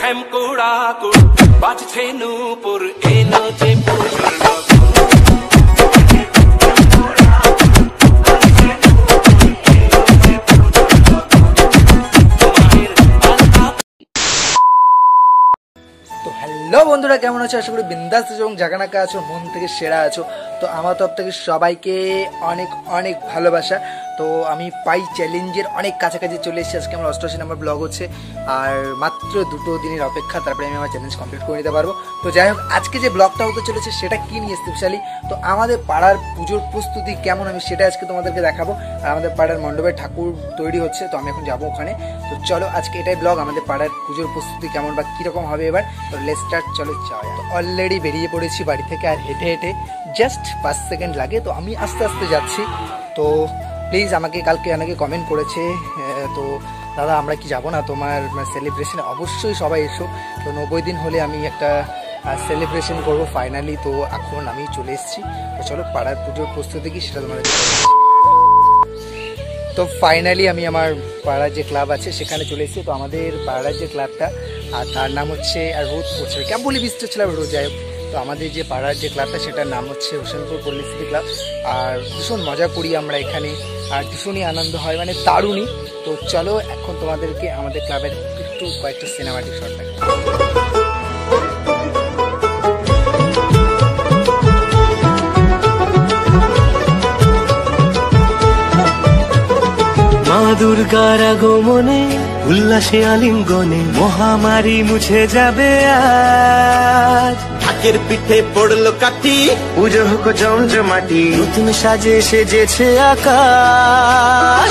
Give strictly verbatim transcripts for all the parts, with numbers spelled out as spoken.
ঠ্যামকুড়া কুড় বাজছে নূপুর এলো যে পুজোর হ্যালো বন্ধুরা, কেমন আছো? আশা করি বিন্দাস এবং জাগানাকা আছো, মন থেকে সেরা আছো। তো আমার তরফ থেকে সবাইকে অনেক অনেক ভালোবাসা। তো আমি পাই চ্যালেঞ্জের অনেক কাছাকাছি চলে এসেছি। আজকে আমার অষ্টআশি নম্বর ব্লগ হচ্ছে, আর মাত্র দুটো দিনের অপেক্ষা, তারপরে আমি আমার চ্যালেঞ্জ কমপ্লিট করে নিতে পারবো। তো যাই হোক, আজকে যে ব্লগটা হতে চলেছে সেটা কি নিয়ে স্পেশালি, তো আমাদের পাড়ার পুজোর প্রস্তুতি কেমন আমি সেটা আজকে তোমাদেরকে দেখাবো। আর আমাদের পাড়ার মণ্ডপে ঠাকুর তৈরি হচ্ছে, তো আমি এখন যাবো ওখানে। তো চলো, আজকে এটাই ব্লগ, আমাদের পাড়ার পুজোর প্রস্তুতি কেমন বা কীরকম হবে এবার। তো লেটস স্টার্ট, চলো যাওয়া। তো অলরেডি বেরিয়ে পড়েছি বাড়ি থেকে, আর হেঁটে হেঁটে জাস্ট পাঁচ সেকেন্ড লাগে। তো আমি আস্তে আস্তে যাচ্ছি। তো প্লিজ আমাকে কালকে অনেকে কমেন্ট করেছে, তো দাদা আমরা কি যাবো না তোমার সেলিব্রেশনে? অবশ্যই সবাই এসো। তো নব্বই দিন হলে আমি একটা সেলিব্রেশন করবো ফাইনালি। তো এখন আমি চলে এসেছি। তো চলো, পাড়ার পুজোর প্রস্তুতি কি সেটা তোমাদের। তো ফাইনালি আমি আমার পাড়ার যে ক্লাব আছে সেখানে চলে এসেছি। তো আমাদের পাড়ার যে ক্লাবটা, আর তার নাম হচ্ছে, আর রোদ পড়ছে, কেমন বলি বৃষ্টি হচ্ছিলাম রোদ, যাই হোক। তো আমাদের যে পাড়ার যে ক্লাবটা সেটার নাম হচ্ছে হোসেনপুর পল্লী সিটি ক্লাব। আর ভীষণ মজা করি আমরা এখানে, আর ভীষণই আনন্দ হয়, মানে দারুণই। তো চলো এখন তোমাদেরকে আমাদের ক্লাবের একটু কয়েকটা সিনেমাটিক শট দেখাই। মা দুর্গার আগমনে উল্লাসে আলিঙ্গনে মহামারী মুছে যাবে আজ। ঢাকের পিঠে পড়লো কাঠি, পুজো হোক জমজমাটি, নতুন সাজে সেজেছে আকাশ।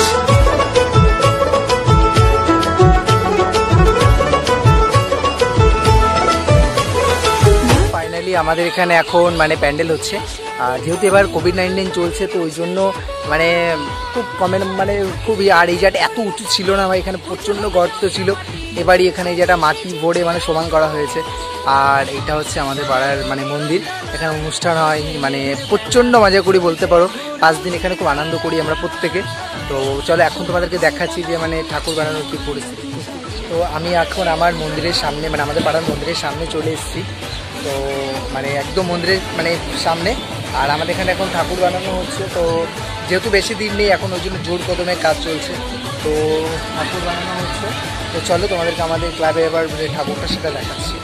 ফাইনালি আমাদের এখানে এখন মানে প্যান্ডেল হচ্ছে। আর যেহেতু এবার কোভিড নাইন্টিন চলছে, তো ওই জন্য মানে খুব কমে, মানে খুবই, আর এই জায়গাটা এত উঁচু ছিল না ভাই, এখানে প্রচণ্ড গর্ত ছিল। এবারই এখানে যেটা মাটি ভরে মানে সমান করা হয়েছে। আর এটা হচ্ছে আমাদের পাড়ার মানে মন্দির, এখানে অনুষ্ঠান হয়, মানে প্রচণ্ড মজা করি বলতে পারো। পাঁচ দিন এখানে খুব আনন্দ করি আমরা প্রত্যেকে। তো চলো এখন তোমাদেরকে দেখাচ্ছি যে মানে ঠাকুর বানানোর কী পরিস্থিতি। তো আমি এখন আমার মন্দিরের সামনে, মানে আমাদের পাড়ার মন্দিরের সামনে চলে এসেছি। তো মানে একদম মন্দিরের মানে সামনে, আর আমাদের এখানে এখন ঠাকুর বানানো হচ্ছে। তো যেহেতু বেশি দিন নেই এখন, ওই জন্য জোর কদমে কাজ চলছে। তো ঠাকুর বানানো হচ্ছে। তো চলো তোমাদেরকে আমাদের ক্লাবে এবার যে ঠাকুরটা সেটা দেখাচ্ছি।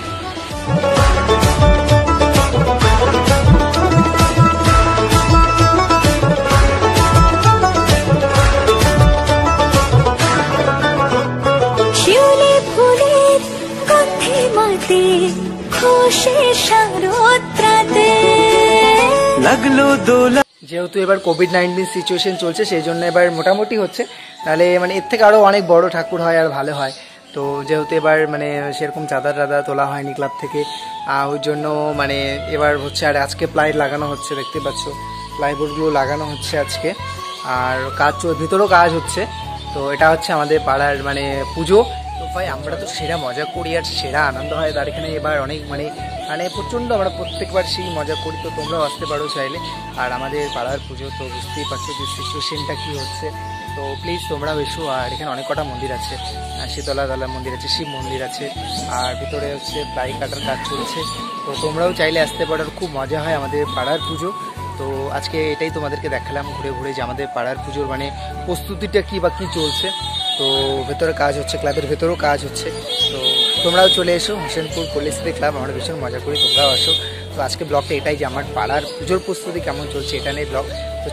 যেহেতু এবার কোভিড নাইন্টিন সিচুয়েশন চলছে, সেই জন্য এবার মোটামুটি হচ্ছে, তাহলে মানে এর থেকে আরও অনেক বড় ঠাকুর হয় আর ভালো হয়। তো যেহেতু এবার মানে সেরকম চাঁদা টাদা তোলা হয়নি ক্লাব থেকে, ওই জন্য মানে এবার হচ্ছে। আর আজকে প্লাই লাগানো হচ্ছে, দেখতে পাচ্ছ প্লাইবোর্ডগুলো লাগানো হচ্ছে আজকে। আর কাজ ভিতরেও কাজ হচ্ছে। তো এটা হচ্ছে আমাদের পাড়ার মানে পুজো। তো ভাই আমরা তো সেরা মজা করি আর সেরা আনন্দ হয় তার এখানে। এবার অনেক মানে মানে প্রচণ্ড আমরা প্রত্যেকবার সেই মজা করি। তো তোমরাও আসতে পারো চাইলে। আর আমাদের পাড়ার পুজো তো বুঝতেই পারছো যে সিচুয়েশনটা কী হচ্ছে। তো প্লিজ তোমরাও এসো। আর এখানে অনেক কটা মন্দির আছে, শীতলা তলা মন্দির আছে, শিব মন্দির আছে, আর ভিতরে হচ্ছে প্লাই কাটার কাজ চলছে। তো তোমরাও চাইলে আসতে পারো, খুব মজা হয় আমাদের পাড়ার পুজো। তো আজকে এটাই তোমাদেরকে দেখালাম ঘুরে ঘুরে যে আমাদের পাড়ার পুজোর মানে প্রস্তুতিটা কী বা কী চলছে। তো ভেতরে কাজ হচ্ছে, ক্লাবের ভেতরেও কাজ হচ্ছে। তো তোমরাও চলে এসো, হোসেনপুর পল্লী সিটি ক্লাব, আমরা ভীষণ মজা করি, তোমরাও আসো। তো আজকে ব্লগটা এটাই যে আমার পাড়ার পুজোর প্রস্তুতি কেমন চলছে এটা নিয়ে ব্লগ। তো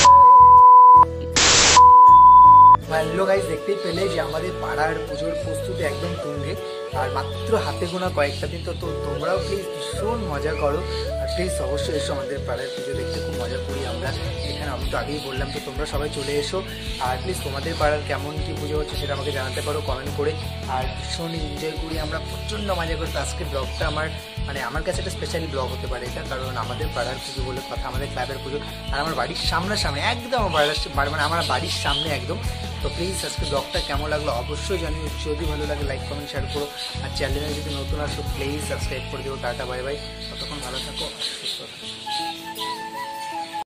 হ্যালো গাইস, দেখতেই পেলে যে আমাদের পাড়ার পুজোর প্রস্তুতি একদম তুঙ্গে, আর মাত্র হাতে গোনা কয়েকটা দিন। তো তোমরাও প্লিজ ভীষণ মজা করো, আর প্লিজ অবশ্যই এসো আমাদের পাড়ার পুজো দেখতে, খুব মজা করি আমরা এখানে। আমি তো আগেই বললাম, তো তোমরা সবাই চলে এসো। আর প্লিজ তোমাদের পাড়ার কেমন কী পুজো হচ্ছে সেটা আমাকে জানাতে পারো কমেন্ট করে। আর ভীষণ এনজয় করি আমরা, প্রচণ্ড মজা করি। তো আজকের ব্লগটা আমার মানে আমার কাছে একটা স্পেশালি ব্লগ হতে পারে এটা, কারণ আমাদের পাড়ার পুজো বলে কথা, আমাদের ক্লাবের পুজো, আর আমার বাড়ির সামনাসামনি একদম, আমার বাড়ির মানে আমার বাড়ির সামনে একদম। তো প্লিজ আজকে ব্লগটা কেমন লাগলো অবশ্যই জানিও। যদি ভালো লাগে লাইক কমেন্ট শেয়ার করো, আর চ্যানেলে যদি নতুন আসো প্লিজ সাবস্ক্রাইব করে দিও। টাটা বাই বাই, ততক্ষণ ভালো থাকো, সুস্থ থাকো।